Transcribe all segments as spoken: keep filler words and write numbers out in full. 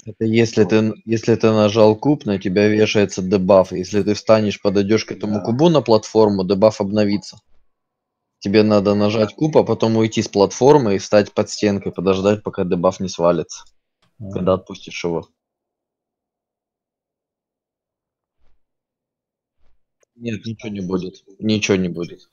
Это если ты, если ты нажал куб, на тебя вешается дебаф. Если ты встанешь, подойдешь к этому кубу на платформу, дебаф обновится. Тебе надо нажать куб, а потом уйти с платформы и встать под стенкой, подождать, пока дебаф не свалится. Когда отпустишь его. Нет, ничего не будет. Ничего не будет.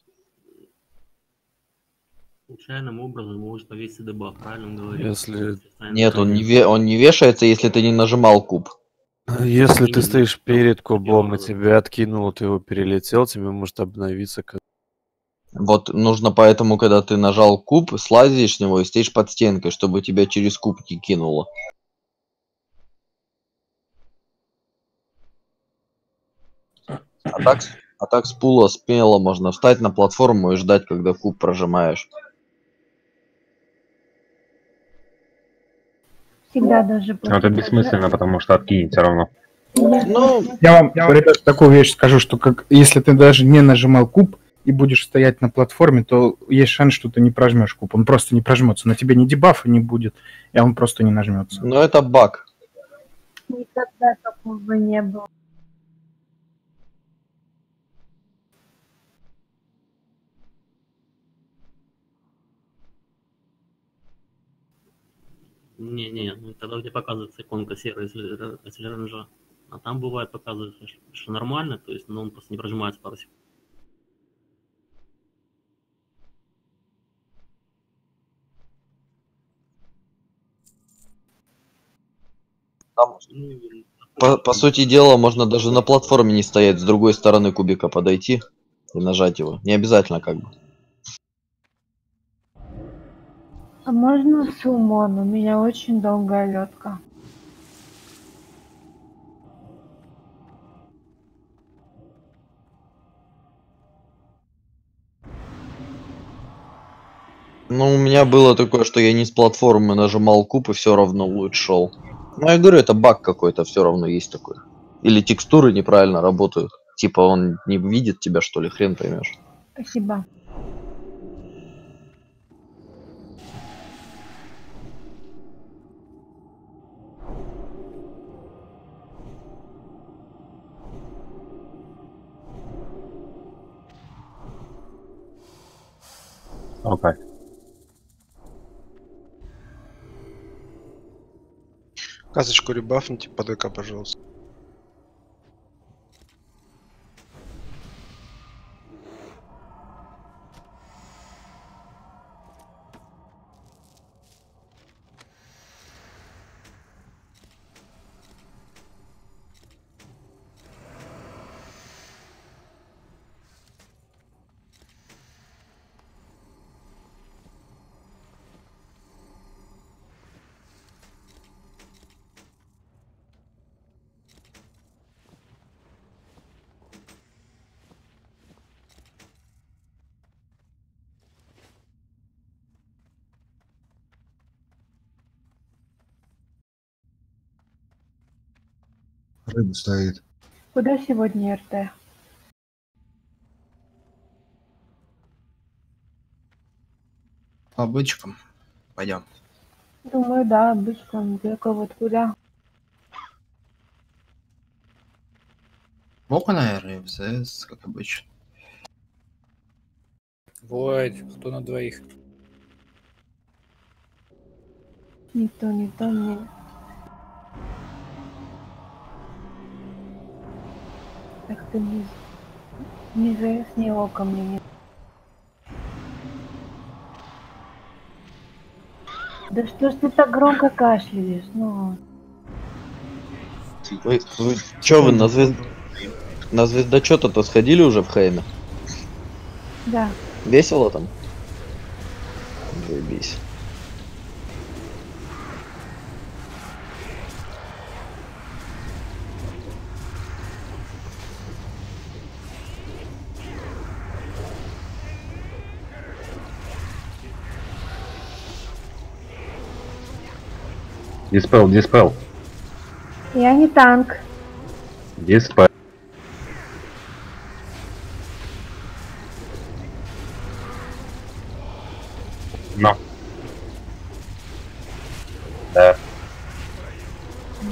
Случайным образом может повесить дебаф, правильно он говорит? Если... Нет, он не, ве- он не вешается, если ты не нажимал куб. Если ты Именно. стоишь перед кубом и образом. тебя откинул, ты его перелетел, тебе может обновиться. как- Вот нужно поэтому, когда ты нажал куб, слазишь с него и стоишь под стенкой, чтобы тебя через куб не кинуло. А так, с- а так с пула смело можно встать на платформу и ждать, когда куб прожимаешь. Всегда даже Но это бессмысленно, потому что откинет все равно. Ну, Я вам, ребят, такую вещь скажу, что как если ты даже не нажимал куб и будешь стоять на платформе, то есть шанс, что ты не прожмешь куб. Он просто не прожмется. На тебе ни дебафа не будет, и он просто не нажмется. ну это баг. Никогда такого не было. Не-не, ну тогда где показывается иконка серая, если, если РНЖ. А там бывает показывается, что, что нормально, то есть, но он просто не прожимается пару секунд. Там, Ну, и по, по сути дела, можно даже на платформе не стоять, с другой стороны кубика подойти и нажать его. Не обязательно как бы. А можно сумон? У меня очень долгая лётка. Ну, у меня было такое, что я не с платформы нажимал куб и все равно луч шел. Ну, я говорю, это баг какой-то, все равно есть такой. Или текстуры неправильно работают. Типа он не видит тебя, что ли, хрен поймешь. Спасибо. Окей. Касочку ребафните под ЭК, пожалуйста. Рыба стоит. Куда сегодня РТ? По бычкам. Пойдем. Думаю, да, обычно. Только вот куда? В око, наверное, в ЗС, как обычно. Вот, кто на двоих? Никто, никто не... Так ты не... Ни ЗС, ни око мне не... Да что ж ты так громко кашляешь, ну... Вы, вы чё вы на звезд... на звездочёта-то сходили уже в Хейме? Да. Весело там? Заебись. Диспел, диспел. Я не танк. Диспел. Но. Да.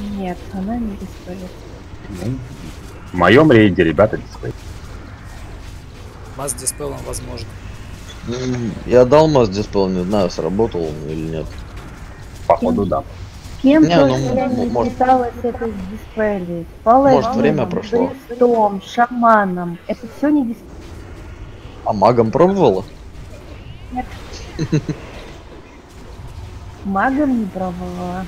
дисплей. Ну, в моем рейде, ребята, дисплей. Масс диспелом возможно. М, Я дал масс диспел, не знаю, сработал он или нет. Походу, да. Кем Не, ну, только я м- не может- пыталась это дисплеить. Может, время Паладином, прошло. Христом, шаманом. Это все не дисплей. А магом пробовала? Магом не пробовала.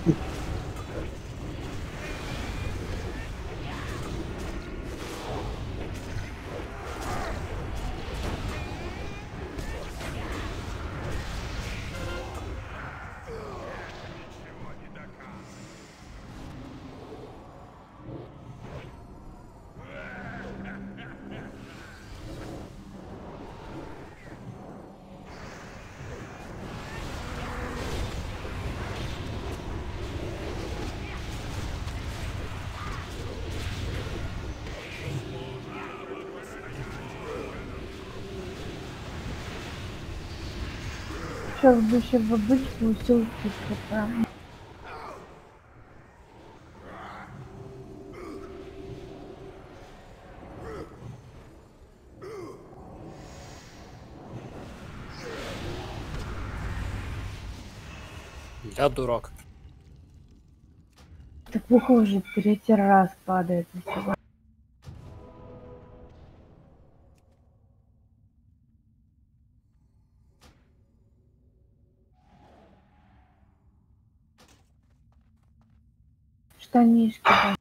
Сейчас бы еще в обычную силку что-то. Я дурак. Так плохо уже третий раз падает. и всё. Штанишки, да.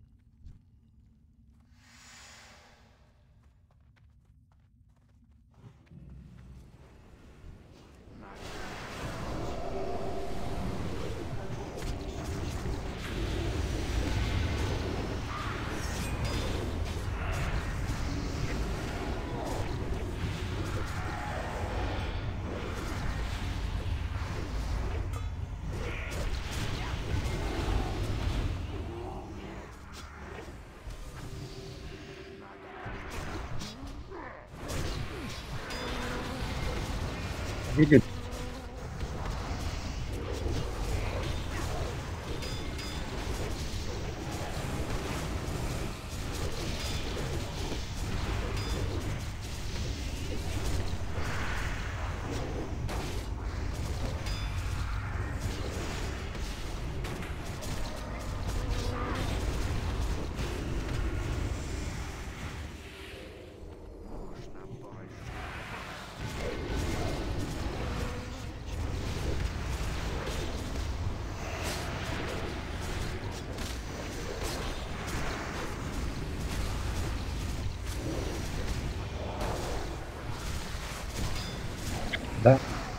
Видит? Да.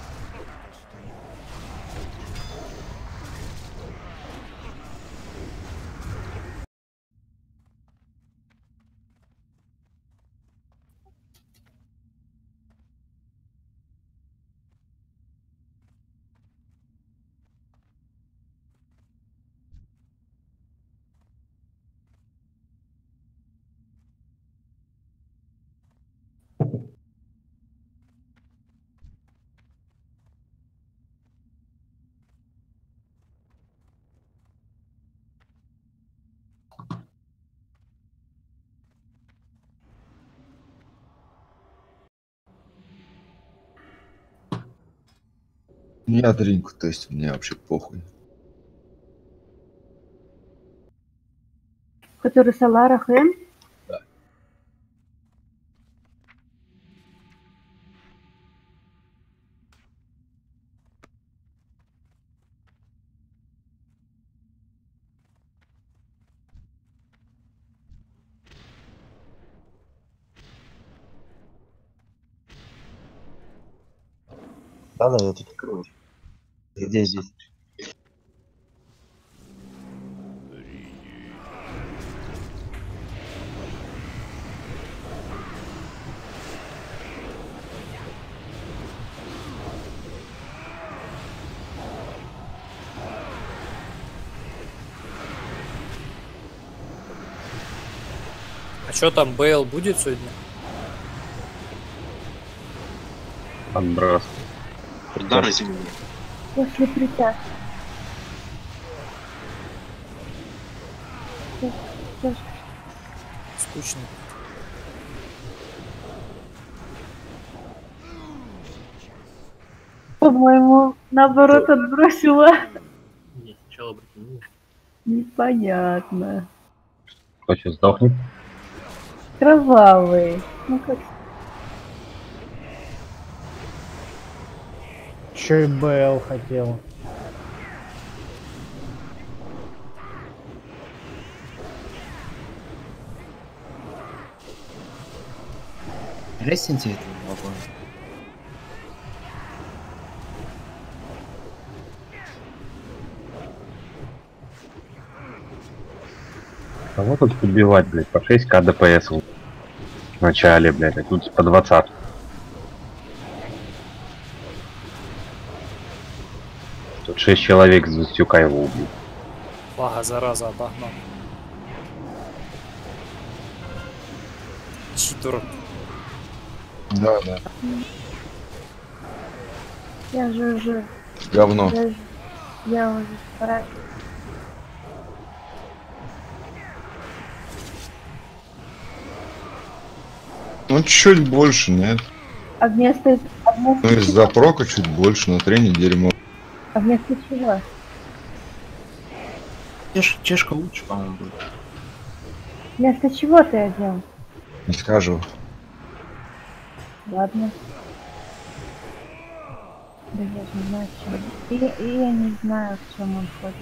Я дринку, то есть мне вообще похуй. Который Салара Хэм? Да. Да-да, я тут крою. Где здесь? А что там, Бейл будет сегодня? Отброс. Удары земли. После притяжки. Скучно. По-моему, наоборот, отбросила. Нет, сначала протянула. Непонятно. Кто сейчас сдохнет? Кровавый. Ну как... Че и БЛ хотел. Лестница этого вагона. Кого тут подбивать, блядь, по шесть ка ДПС в начале, блядь, а тут по двадцать. Тут шесть человек с двадцатью ка его убил. Бага, зараза, обогнал. Читер. Да, да. Я же уже... Говно. Я, же- я уже стараюсь. Ну, чуть больше, нет. А вместо... А вместо, Ну, из-за прока чуть больше, на трене дерьмо. а вместо чего? Чеш- чешка лучше, по-моему, будет. Вместо чего ты одел? Не скажу. Ладно. Да я же не знаю, в чем. И, и я не знаю, в чем он ходит.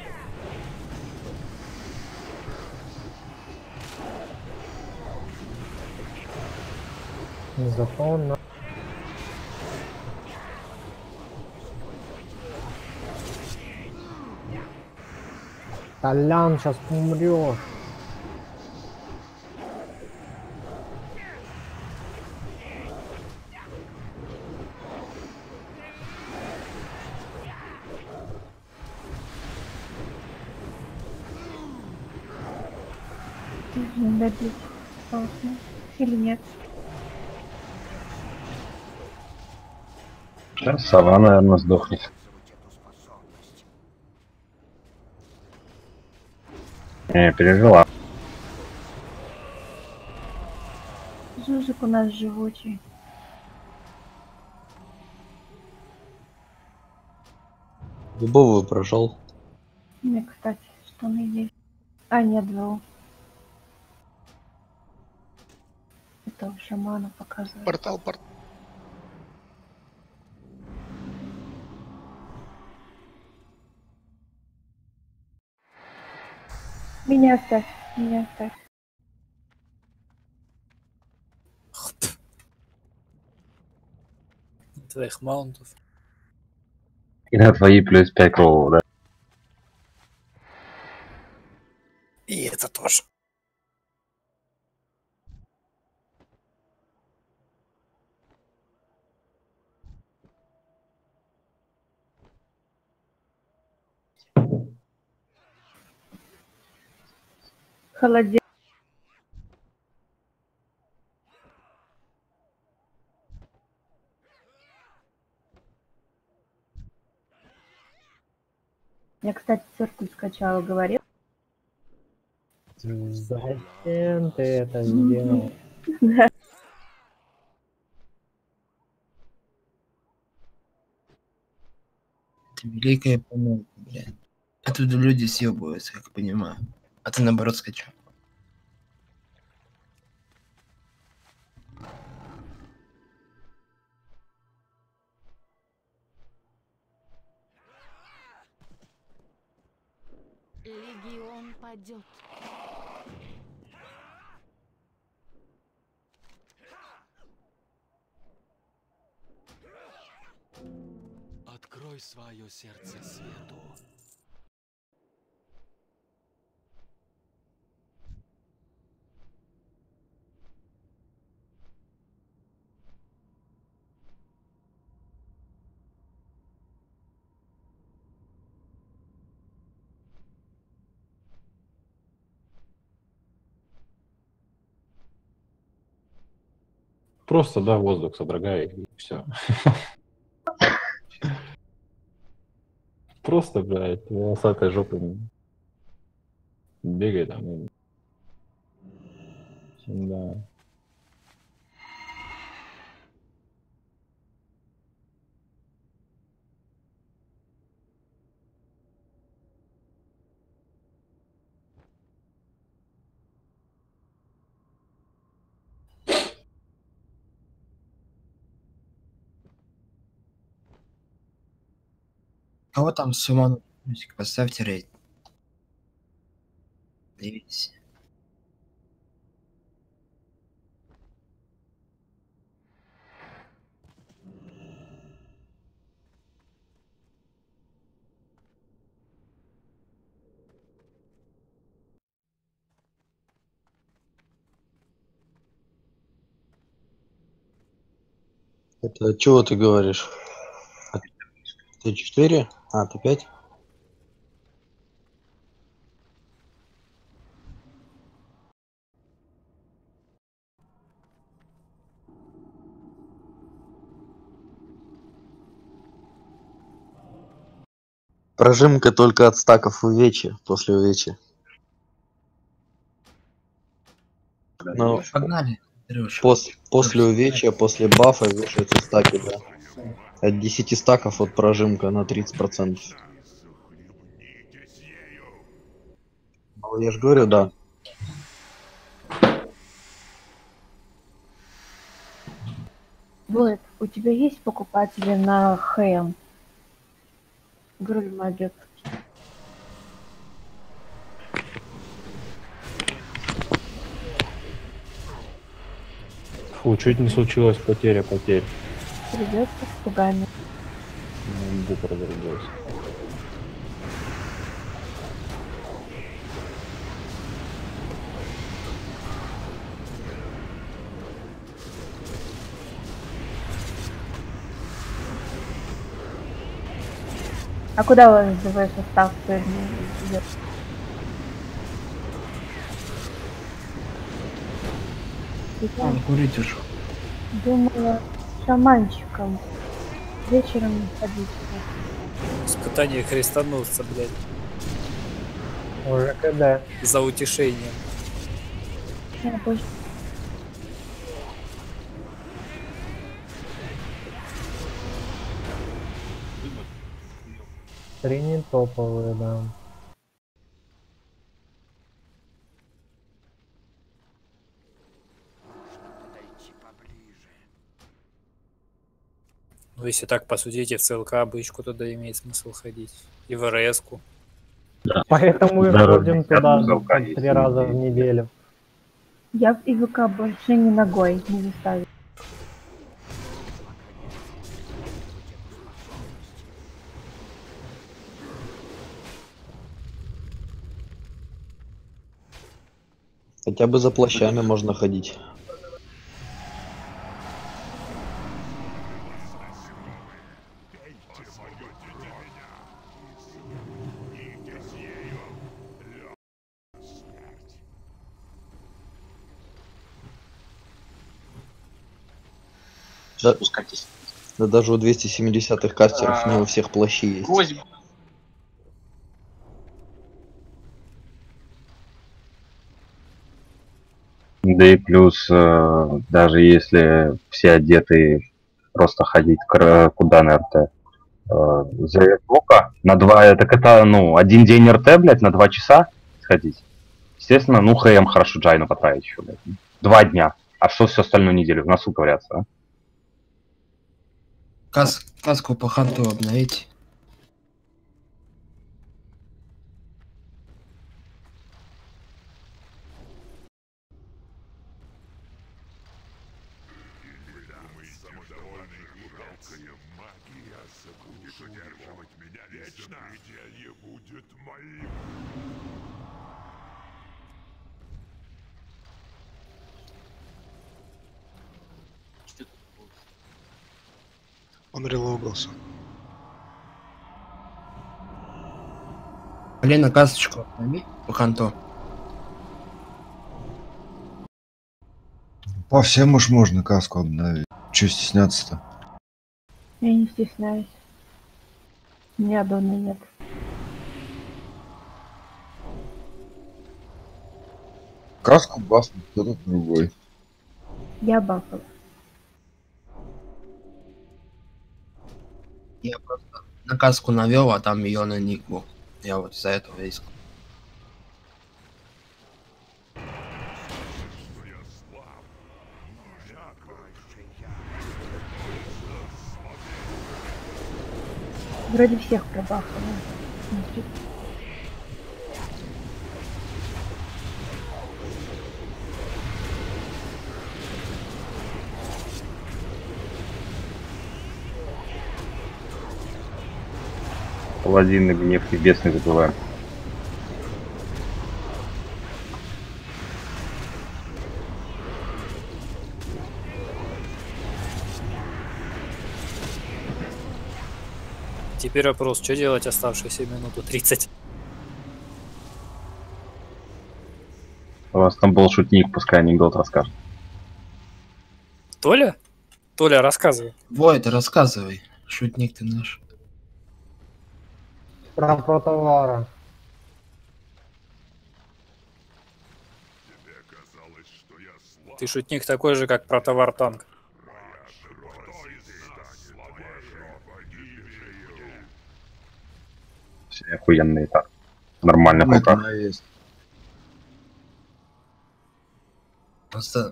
Зато он на... Толян, сейчас умрешь. Нужно добить толпу. Или нет? Сейчас сова, наверное, сдохнет. Не, пережила. Жужик у нас живучий. Дубовую прожал. У меня, кстати, штаны есть. А, нет, двух. Это у шамана показывает. Портал, портал. Меня оставь, меня оставь. Твоих маунтов. И на твои плюс пять роллов, да? И это тоже. Холодец. Я, кстати, циркуль скачала, говорил. Зачем ты это сделал? Да. Это великая помолвка, блядь. Оттуда люди съебываются, как понимаю. А ты наоборот скачал. Легион падет. Открой свое сердце свету. Просто, да, воздух содрогай, и все. Просто, блядь, волосатой жопой бегай там. Да. Кого там с ума? Поставьте рейд. Дивись. Это чего ты говоришь? А ты четыре? А, ты пять? Прожимка только от стаков увечья, после увечья. Ну, Погнали, Андрюша. пос- после увечья, после бафа вешаются стаки, да. От десяти стаков от прожимка на тридцать процентов. Ну, я же говорю, да. Вот, у тебя есть покупатели на хэм? Грыль молодец. Фу, чуть не случилась потеря потерь. Придется с пугами. Ну, буква разрубилась. А куда у вас живой состав идет? Он курить ушел. Думала, шаманчиком вечером ходить. Испытание крестоносца, блядь. Уже когда? За утешением. А, позже. Три не топовые, да. Ну, если так посудить, и в ЦЛК бычку туда имеет смысл ходить. И в РС-ку. Поэтому и Здоровье, ходим туда ЦЛК по есть три раза в неделю. неделю. Я в ИВК больше ни ногой не заставлю. Хотя бы за плащами можно ходить. Да, Спускайтесь. да даже у двухсот семидесятых кастеров не у всех плащи есть. Просьба. Да и плюс, э, даже если все одеты, просто ходить к- куда на РТ. Э, за сколько? На два, так это, ну, один день РТ, блядь, на два часа сходить. Естественно, ну, ХМ хорошо Джайну потратить еще, блядь. Два дня. А что всю остальную неделю? В носу ковыряться, а? Кас, каску по ханту обновите. Он релогался. Лена, касочку обнови по ханту. По всем уж можно каску обновить. Че стесняться-то? Я не стесняюсь. У меня дома нет. Каску бафнул кто-то другой. Я бафала. Я просто на каску навел, а там ее на ник был. Я вот из-за этого искал. Вроде всех пробахала. Смотри. Паладин и гнев небесный забываем. Теперь вопрос, что делать оставшиеся минуту тридцать? У вас там был шутник, пускай анекдот расскажет. Толя? Толя, рассказывай. Вой, ты рассказывай. Шутник ты наш. Про протовара. Ты шутник такой же, как про товар танк. Все охуенные так. Нормально Ну, это пока. есть. Просто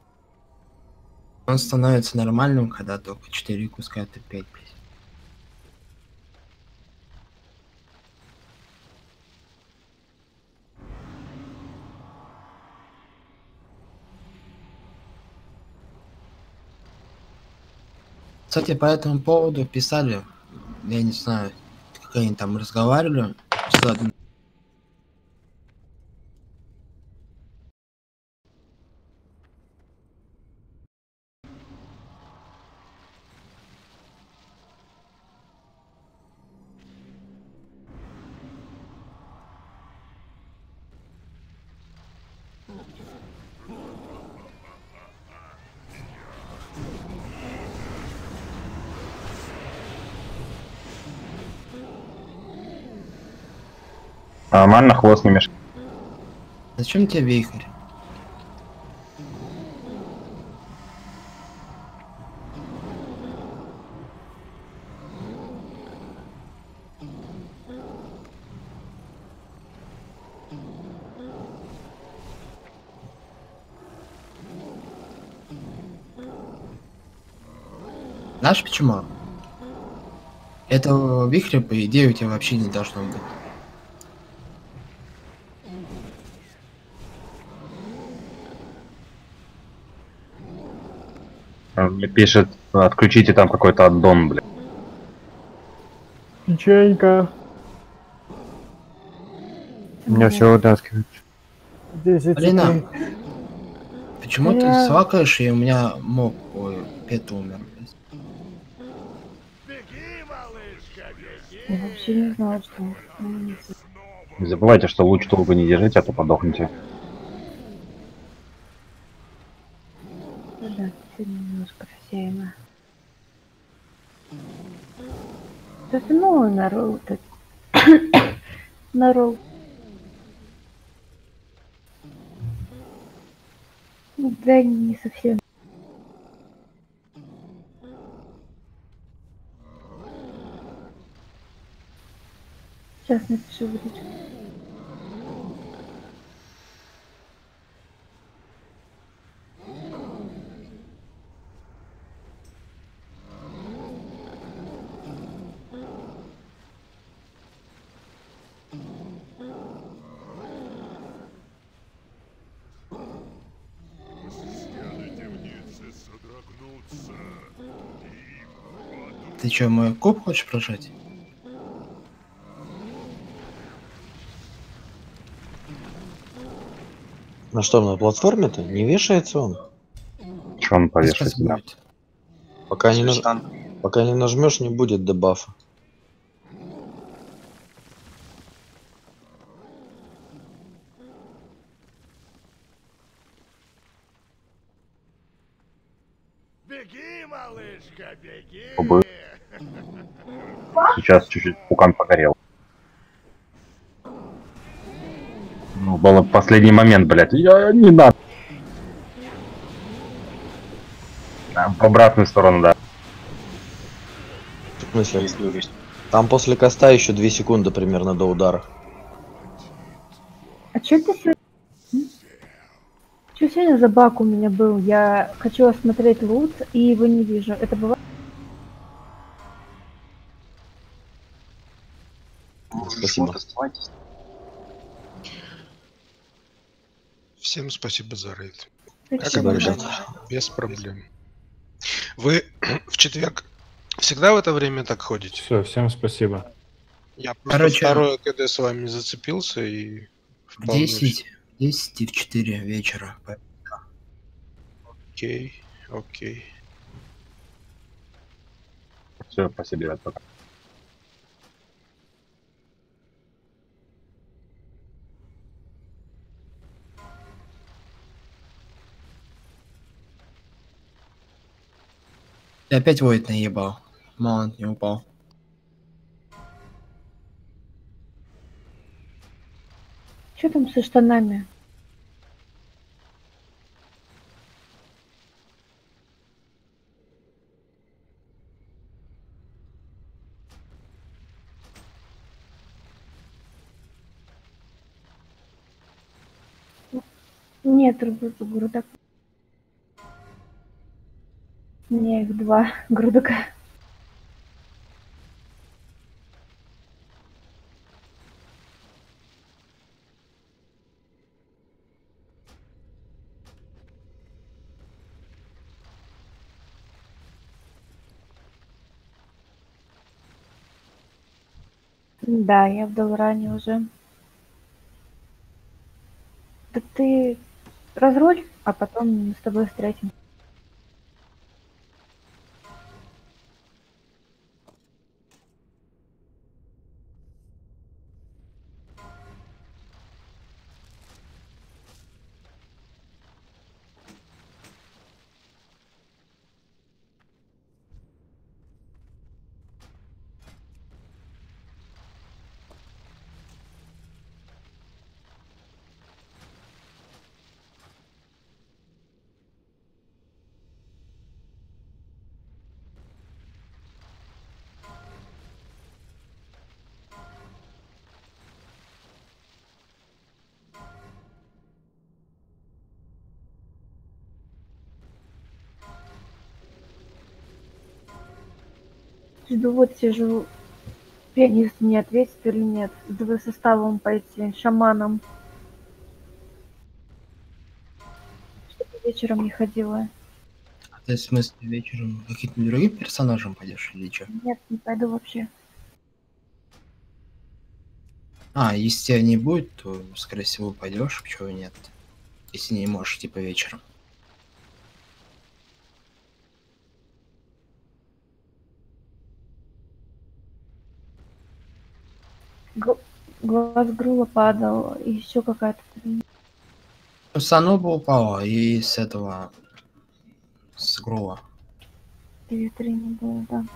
он становится нормальным, когда только четыре куска это пять. Кстати, по этому поводу писали, я не знаю, как они там разговаривали, что один- Нормально, хвост не мешает. Зачем тебе вихрь? Знаешь почему? Этого вихря, по идее, у тебя вообще не должно быть. Он мне пишет, отключите там какой-то аддон, блядь. Печенька. У меня все вытаскивает. десять Алина, секунд. почему ты Я- свакаешь, и у меня моб, ой, пет умер. Я вообще не знала, что он становится. Не забывайте, что луч долго не держите, а то подохнете. Ну да, сегодня немножко рассеяно. Да ты ну на ролл так. На ролл. Ну, да, не совсем. Сейчас напишу в личку. Ты что, мой куб хочешь прожать? На что, на платформе-то? Не вешается он? Че он повешает себя? Пока не, наж... Пока не нажмешь, не будет дебафа. Побыл. Сейчас чуть-чуть пукан погорел. Ну, Было в последний момент, блядь. Я не надо. А, в обратную сторону, да. В смысле? Там после коста еще две секунды примерно до удара. А что это сегодня? Что сегодня за баг у меня был? Я хочу осмотреть лут и его не вижу. Это бывает? Спасибо. Всем спасибо за рейд. Спасибо, Как обычно, ребята. без проблем. Вы в четверг всегда в это время так ходите? Все, всем спасибо. Я просто Короче, второе КД с вами зацепился и... В вполне десять, в десять и в четыре вечера. Окей, окей. Все, спасибо, ребят, пока. Ты опять воет наебал. Маунт не упал. Что там со штанами? Нет, грудок. У меня их два грудка. Да, я в Долране уже. Так ты разруль, а потом мы с тобой встретим. Жду, вот сижу. Пианист мне ответит или нет. С двоим составом пойти, шаманом. Что ты вечером не ходила? А ты в смысле вечером каким-то другим персонажем пойдешь или что? Нет, не пойду вообще. А, если тебя не будет, то, скорее всего, пойдешь, почему нет. Если не можешь, типа вечером. Г- глаз Грула падал, и еще какая-то хрень. Ну, с Аноба упала, и с этого... С Грула. Две три не было, да.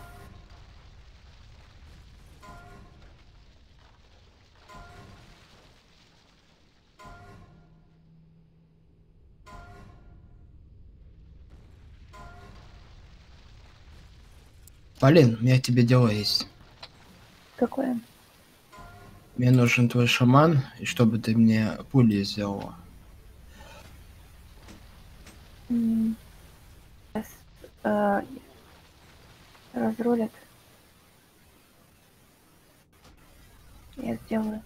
Полин, у меня к тебе дело есть. Какое? Мне нужен твой шаман, и чтобы ты мне пули сделала. М, Сейчас э, разрулят. Я сделаю.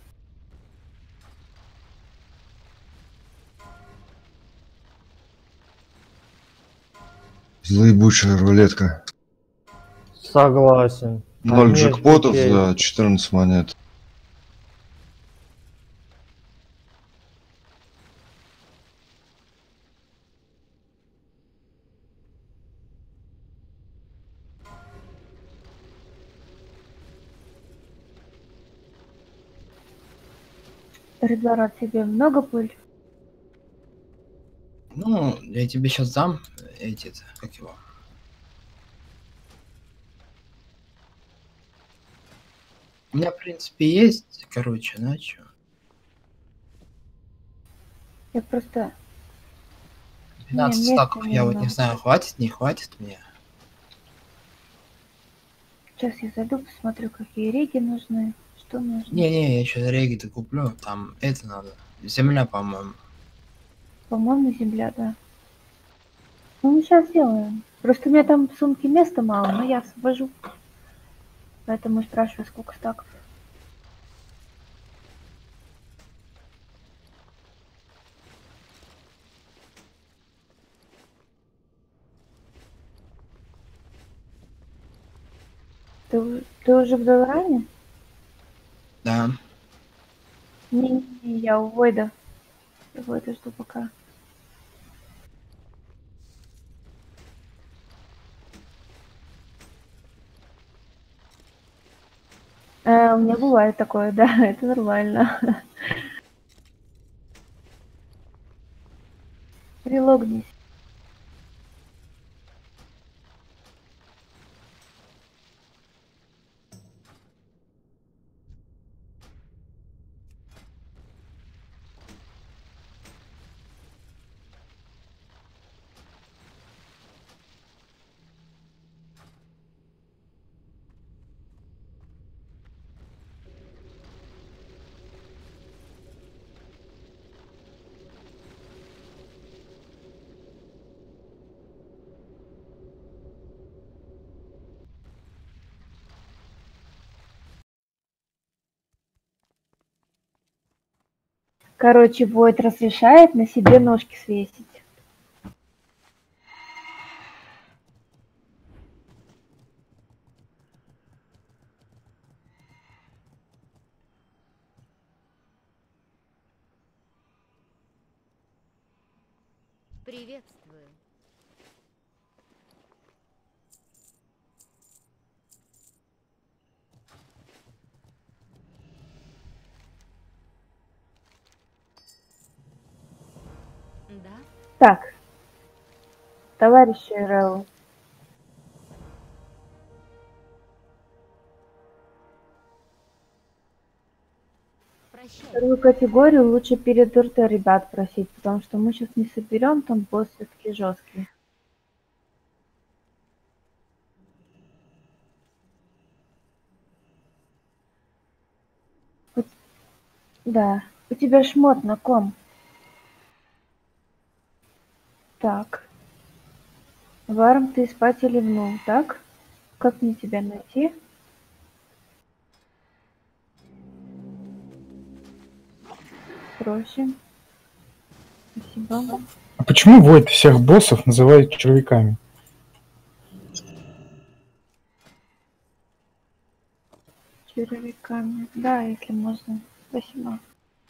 Злоебучая рулетка. Согласен. Ноль Конечно, джекпотов окей. за четырнадцать монет. Ребята, тебе много пуль? Ну, я тебе сейчас дам эти, как его. У меня, в принципе, есть, короче, да, чё? Я просто... двенадцать Не, стаков, места я вот не немного. знаю, хватит, не хватит мне. Сейчас я зайду, посмотрю, какие реги нужны, что нужно. Не-не, я сейчас реги-то куплю, там это надо. Земля, по-моему. По-моему, земля, да. Ну, мы сейчас сделаем. Просто у меня там в сумке места мало, но я освобожу. Поэтому спрашиваю, сколько стаков. Ты, у- ты уже в Долоране? Да. Не-не-не, я у Войда. Я Войда жду пока. Э, у меня бывает такое, да, это нормально. Прилогнись. Короче, Войд разрешает на себе ножки свесить. Приветствую. Да? Так, товарищи Рэу, вторую категорию лучше перед РТ ребят просить, потому что мы сейчас не соберем, там босс все-таки жесткий. У- Да, у тебя шмот на ком? Так. Варм, ты спать или ливнул, так? Как мне тебя найти? Проще. Спасибо. А почему Войд всех боссов называет червяками? Червяками. Да, если можно. Спасибо.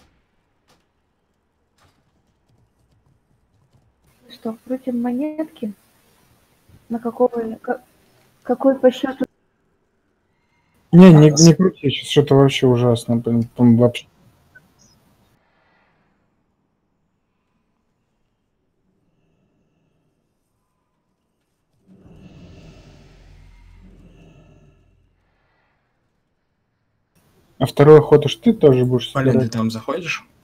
Что, крутим монетки? На какого, ка- какой по счету? Не, не, не крути, сейчас что-то вообще ужасно. Блин, там вообще. А второй ход уж ты тоже будешь Полин, ты собирать. там заходишь?